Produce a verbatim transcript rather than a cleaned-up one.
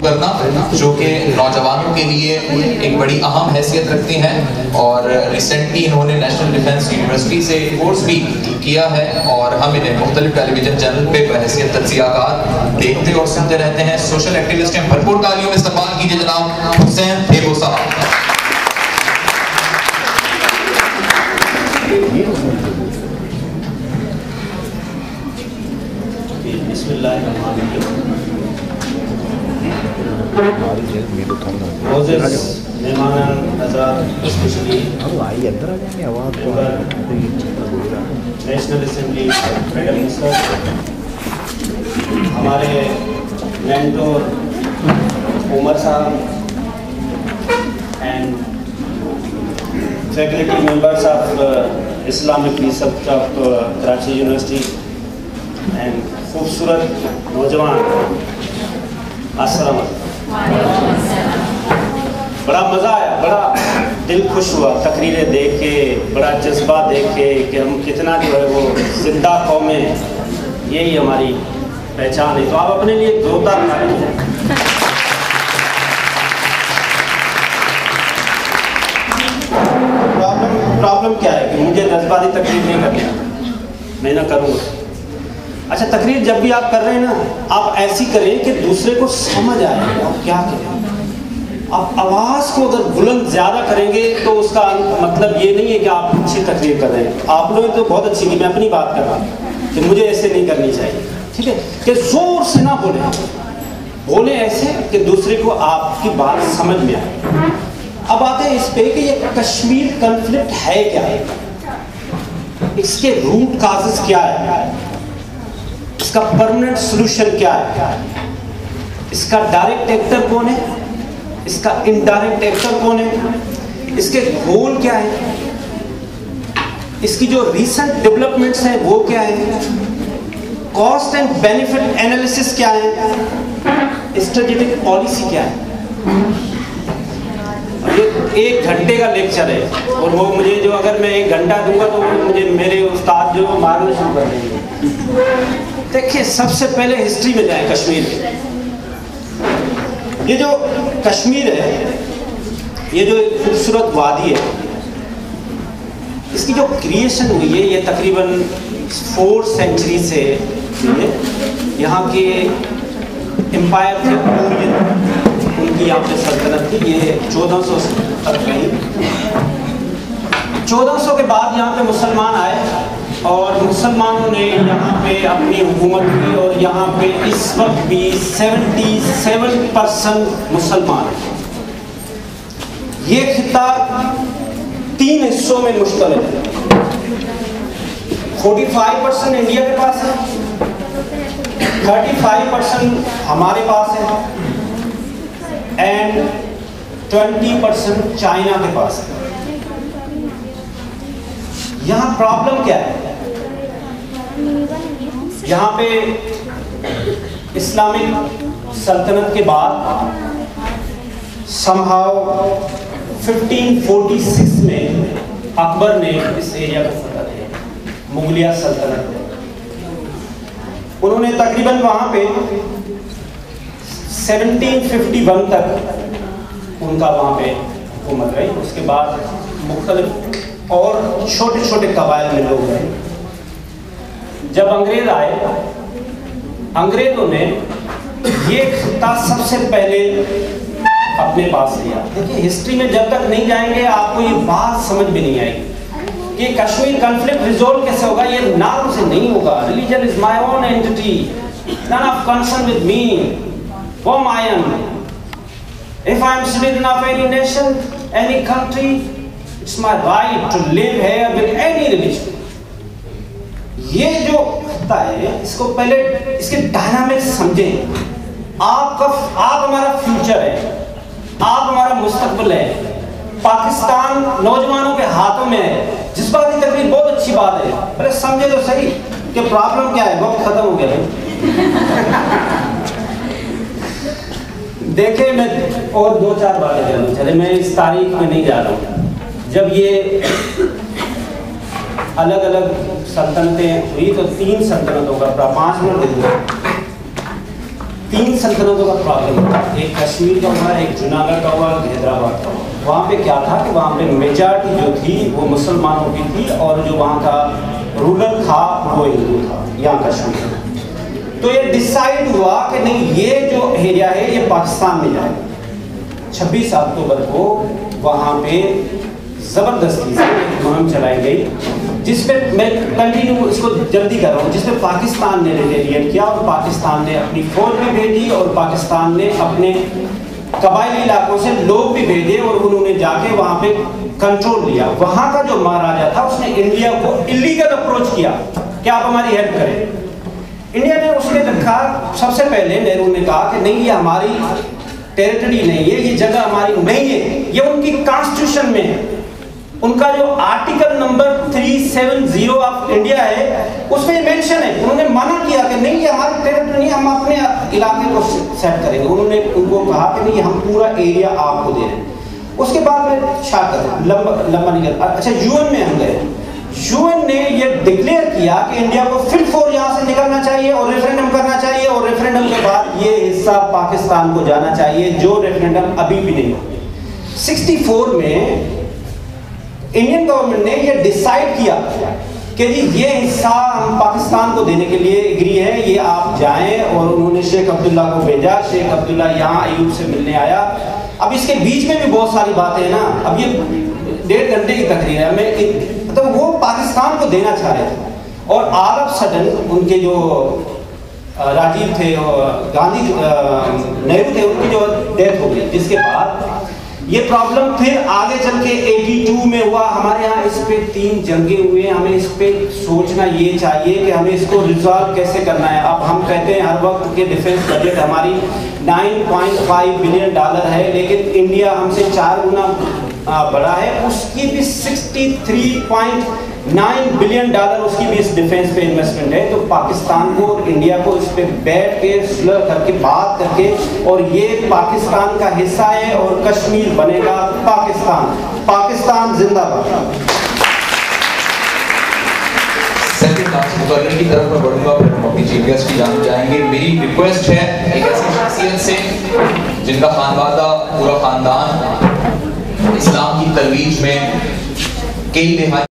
करना जो कि नौजवानों के लिए एक बड़ी अहम हैसियत रखती हैं और रिसेंटली इन्होंने नेशनल डिफेंस यूनिवर्सिटी से कोर्स भी किया है और हम इन्हें मुख्तलिफ टेलीविजन चैनल पे बहैसियत तज्ज़ियाकार देखते और सुनते रहते हैं। सोशल एक्टिविस्ट हैं, भरपूर तालियों में इस्तेमाल कीजिए जनाब हुसैन फेगो साहब। नेशनल असेंबली हमारे मेंटोर उमर साहब and faculty members of Islamic research of Karachi university and खूबसूरत नौजवान, अस्सलाम वालेकुम। बड़ा मज़ा आया, बड़ा दिल खुश हुआ तकरीरें देख के, बड़ा जज्बा देख के कि हम कितना जो है वो जिंदा कौमें, यही हमारी पहचान है। तो आप अपने लिए जोरदार ताली बजाएं। प्रॉब्लम प्रॉब्लम क्या है कि मुझे जज्बाती तकरीर नहीं करनी, मैं ना करूँगा। अच्छा, तकरीर जब भी आप कर रहे हैं ना, आप ऐसी करें कि दूसरे को समझ आए आप क्या करें। आप आवाज़ को अगर बुलंद ज़्यादा करेंगे तो उसका मतलब ये नहीं है कि आप अच्छी तकरीर कर रहे हैं। आप लोग तो बहुत अच्छी की, मैं अपनी बात कर रहा हूँ कि मुझे ऐसे नहीं करनी चाहिए, ठीक है, कि ज़ोर से ना बोले, बोले ऐसे कि दूसरे को आपकी बात समझ में आए। अब आते हैं इस पे कि ये कश्मीर कॉन्फ्लिक्ट है क्या है, इसके रूट काजेस क्या है, इसका परमानेंट सोल्यूशन क्या है, इसका डायरेक्ट एक्टर कौन है, इसका इनडायरेक्ट एक्टर कौन है, इसके गोल क्या है, इसकी जो रीसेंट डेवलपमेंट्स हैं वो क्या है, कॉस्ट एंड बेनिफिट एनालिसिस क्या है, स्ट्रेटेजिक पॉलिसी क्या है। ये एक घंटे का लेक्चर है और वो मुझे जो अगर मैं एक घंटा दूंगा तो मुझे मेरे उस्ताद जो मारना शुरू कर देंगे। देखिए, सबसे पहले हिस्ट्री में जाए कश्मीर की। ये जो कश्मीर है, ये जो खूबसूरत वादी है, इसकी जो क्रिएशन हुई है ये तकरीबन फोर सेंचुरी से यहाँ के एम्पायर थे, उनकी यहाँ पे सल्तनत थी, ये चौदह सौ तक रही। चौदह सौ के बाद यहाँ पे मुसलमान आए और मुसलमानों ने यहाँ पे अपनी हुकूमत की और यहाँ पे इस वक्त भी सतहत्तर परसेंट मुसलमान हैं। ये खिता तीन हिस्सों में मुश्तमिल है। पैंतालीस परसेंट इंडिया के पास है, पैंतीस परसेंट हमारे पास है एंड बीस परसेंट चाइना के पास है। यहाँ प्रॉब्लम क्या है? यहाँ पे इस्लामिक सल्तनत के बाद समहाउ पंद्रह सौ छियालीस में अकबर ने इस एरिया को फतह किया, मुगलिया सल्तनत ने। उन्होंने तकरीबन वहाँ पे सत्रह सौ इक्यावन तक उनका वहाँ पे हुकूमत रही। उसके बाद मुख्तलिफ और छोटे छोटे कबाइल में लोग रहे। जब अंग्रेज आए, अंग्रेजों ने ये खिता सबसे पहले अपने पास लिया। देखिए, हिस्ट्री में जब तक नहीं जाएंगे आपको ये बात समझ में नहीं आएगी कि कश्मीर कॉन्फ्लिक्ट रिजोल्व कैसे होगा। ये नाम से नहीं होगा। Religion is my own entity, none of concern with me, whom I am. If I am citizen of any nation, any country, it's my right to live here with any religion. ये जो खिता है, इसको पहले इसके dynamics समझें। आपका आप हमारा फ्यूचर है, आप हमारा मुस्तकबिल है। पाकिस्तान नौजवानों के हाथों में है। जिस बात की तकलीफ बहुत अच्छी बात है, पहले समझे तो सही कि प्रॉब्लम क्या है। वक्त खत्म हो गया भाई। देखे, मैं और दो चार बातें जानना चले, मैं इस तारीख में नहीं जा रहा हूँ। जब ये अलग अलग सल्तनतें हुई तो तीन सल्तनतों का पाँच मिनट दे दूँगा। तीन सल्तनतों का प्रॉब्लम था, एक कश्मीर का हुआ, एक जूनागढ़ का हुआ, हैदराबाद का हुआ। वहाँ पे क्या था कि वहाँ पे मेजॉरिटी जो थी वो मुसलमानों की थी और जो वहाँ का रूलर था वो हिंदू था, यहाँ कश्मीर। तो ये डिसाइड हुआ कि नहीं, ये जो एरिया है ये पाकिस्तान में जाएगा। छब्बीस अक्टूबर को वहाँ पे ज़बरदस्ती से मुहिम चलाई गई, जिसपे मैं कंटिन्यू इसको जल्दी कर रहा हूँ, जिसपे पाकिस्तान ने रिटेलिएट किया और पाकिस्तान ने अपनी फौज भी भेजी और पाकिस्तान ने अपने कबायली इलाकों से लोग भी भेजे और उन्होंने जाके वहाँ पे कंट्रोल लिया। वहाँ का जो महाराजा था उसने इंडिया को इलीगल अप्रोच किया कि आप हमारी हेल्प करें। इंडिया ने उसने रखा, सबसे पहले नेहरू ने कहा कि नहीं, ये हमारी टेरिटरी नहीं है, ये जगह हमारी नहीं है, ये उनकी कॉन्स्टिट्यूशन में है। उनका जो आर्टिकल नंबर तीन सौ सत्तर ऑफ इंडिया है उसमें मेंशन है। उन्होंने मना किया कि नहीं, ये हमारी टेरिटरी नहीं, हम अपने इलाके को सेट करेंगे। उन्होंने उनको कहा कि नहीं, हम पूरा एरिया आपको दे रहे हैं। उसके बाद में शायद लंबा लंबा निकल अच्छा यूएन में हम गए। यूएन ने ये डिक्लेयर किया कि इंडिया को फिर फोर यहाँ से निकलना चाहिए और रेफरेंडम करना चाहिए और रेफरेंडम के बाद ये हिस्सा पाकिस्तान को जाना चाहिए, जो रेफरेंडम अभी भी नहीं हुआ। सिक्सटी फोर में इंडियन गवर्नमेंट ने ये डिसाइड किया कि जी ये हिस्सा हम पाकिस्तान को देने के लिए एग्री है, ये आप जाएं। और उन्होंने शेख अब्दुल्ला को भेजा। शेख अब्दुल्ला यहाँ अयूब से मिलने आया। अब इसके बीच में भी बहुत सारी बातें हैं ना, अब ये डेढ़ घंटे की तकरीर है, मैं तो वो पाकिस्तान को देना चाह रहे थे और ऑल ऑफ सडन उनके जो राजीव थे और गांधी नेहरू थे, उनकी जो डेथ हो गई, जिसके बाद ये प्रॉब्लम फिर आगे चल के बयासी में हुआ। हमारे यहाँ इस पे तीन जंगें हुए, हमें इस पे सोचना ये चाहिए कि हमें इसको रिजॉल्व कैसे करना है। अब हम कहते हैं हर वक्त के डिफेंस बजट हमारी नौ पॉइंट पाँच बिलियन डॉलर है, लेकिन इंडिया हमसे चार गुना बड़ा है, उसकी भी तिरसठ पॉइंट नौ बिलियन डॉलर उसकी भी इस डिफेंस पे इन्वेस्टमेंट है। तो पाकिस्तान को और इंडिया को इस पे बैठ के सुलह करके बात करके, और ये पाकिस्तान का हिस्सा है और कश्मीर बनेगा पाकिस्तान। पाकिस्तान जिंदाबाद। मुकर्रर की तरफ मैं बढ़ूंगा, फिर हम अपनी चीफ गेस्ट की जान जाएंगे। मेरी रिक्वेस्ट है एक ऐसी शख्सियत से जिनका खानवादा पूरा खानदान इस्लाम की तरवीज में कई दिहाई